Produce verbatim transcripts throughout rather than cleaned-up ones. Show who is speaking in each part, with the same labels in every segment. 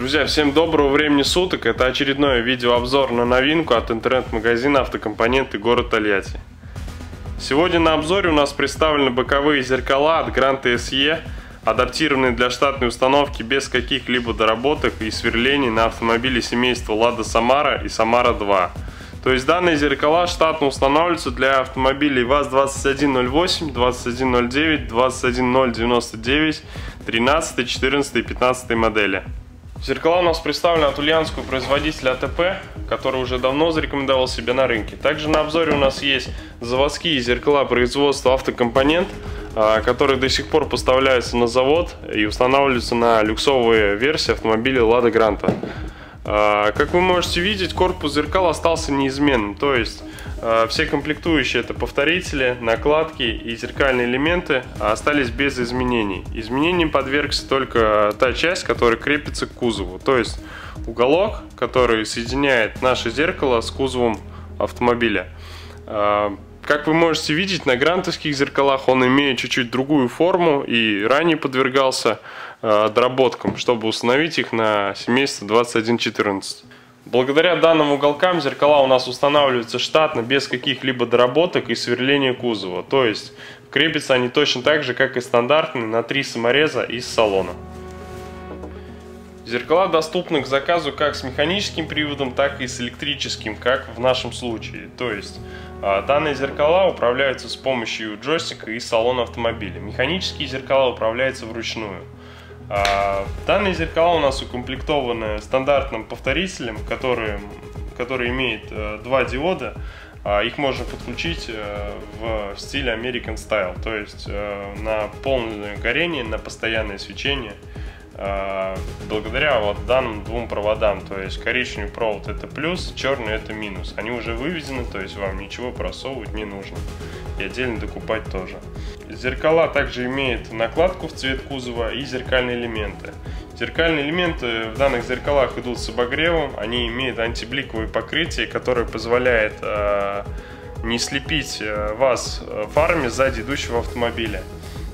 Speaker 1: Друзья, всем доброго времени суток. Это очередной видеообзор на новинку от интернет-магазина «Автокомпоненты», город Тольятти. Сегодня на обзоре у нас представлены боковые зеркала от Grand эс и, адаптированные для штатной установки без каких-либо доработок и сверлений на автомобиле семейства Lada Samara и Samara два. То есть данные зеркала штатно устанавливаются для автомобилей ВАЗ двадцать один ноль восемь, двадцать один ноль девять, двадцать один ноль девяносто девять, тринадцатой, четырнадцатой и пятнадцатой модели. Зеркала у нас представлены от ульяновского производителя а тэ пэ, который уже давно зарекомендовал себя на рынке. Также на обзоре у нас есть заводские зеркала производства «Автокомпонент», которые до сих пор поставляются на завод и устанавливаются на люксовые версии автомобиля Lada Granta. Как вы можете видеть, корпус зеркал остался неизменным, то есть все комплектующие, это повторители, накладки и зеркальные элементы, остались без изменений. Изменениям подвергся только та часть, которая крепится к кузову, то есть уголок, который соединяет наше зеркало с кузовом автомобиля. Как вы можете видеть, на грантовских зеркалах он имеет чуть-чуть другую форму и ранее подвергался э, доработкам, чтобы установить их на семейство двадцать один четырнадцать. Благодаря данным уголкам зеркала у нас устанавливаются штатно, без каких-либо доработок и сверления кузова. То есть крепятся они точно так же, как и стандартные, на три самореза из салона. Зеркала доступны к заказу как с механическим приводом, так и с электрическим, как в нашем случае. То есть данные зеркала управляются с помощью джойстика из салона автомобиля. Механические зеркала управляются вручную. Данные зеркала у нас укомплектованы стандартным повторителем, который, который имеет два диода. Их можно подключить в стиле American Style, то есть на полное горение, на постоянное свечение. Благодаря вот данным двум проводам, то есть коричневый провод это плюс, черный это минус. Они уже выведены, то есть вам ничего просовывать не нужно и отдельно докупать тоже. Зеркала также имеют накладку в цвет кузова и зеркальные элементы. Зеркальные элементы в данных зеркалах идут с обогревом, они имеют антибликовое покрытие, которое позволяет э, не слепить вас фарами сзади идущего автомобиля.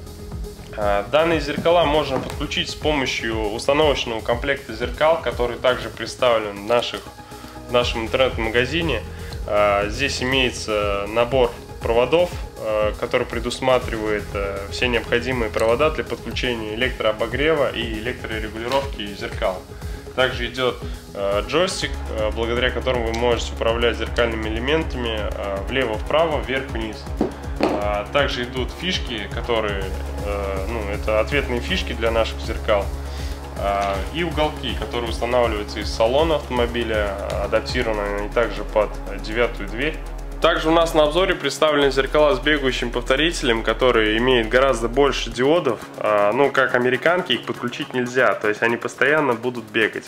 Speaker 1: Данные зеркала можно подключить с помощью установочного комплекта зеркал, который также представлен в, наших, в нашем интернет-магазине. Здесь имеется набор проводов, который предусматривает все необходимые провода для подключения электрообогрева и электрорегулировки зеркал. Также идет джойстик, благодаря которому вы можете управлять зеркальными элементами влево-вправо, вверх-вниз. Также идут фишки, которые, ну, это ответные фишки для наших зеркал, и уголки, которые устанавливаются из салона автомобиля, адаптированы они также под девятую дверь. Также у нас на обзоре представлены зеркала с бегающим повторителем, который имеет гораздо больше диодов. Ну, как американки, их подключить нельзя, то есть они постоянно будут бегать.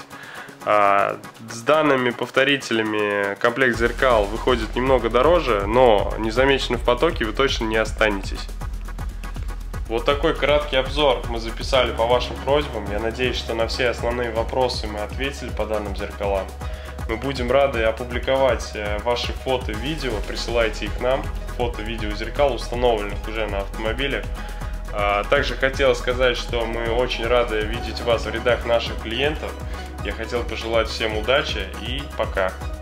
Speaker 1: С данными повторителями комплект зеркал выходит немного дороже, но незамеченны в потоке вы точно не останетесь. Вот такой краткий обзор мы записали по вашим просьбам. Я надеюсь, что на все основные вопросы мы ответили по данным зеркалам. Мы будем рады опубликовать ваши фото, видео, присылайте их нам, фото, видео зеркал, установленных уже на автомобилях. Также хотел сказать, что мы очень рады видеть вас в рядах наших клиентов. Я хотел пожелать всем удачи и пока!